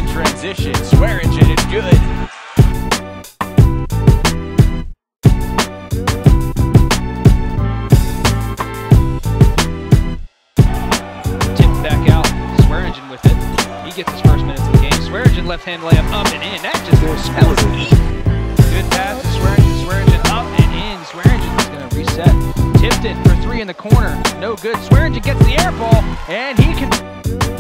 transition. Swearingin is good. Tipped back out. Swearingin with it. He gets his first minutes of the game. Swearingin left hand layup up and in. That just goes good pass to Swearingin. Swearingin up and in. Swearingin is going to reset. Tipped it for three in the corner. No good. Swearingin gets the air ball and he can.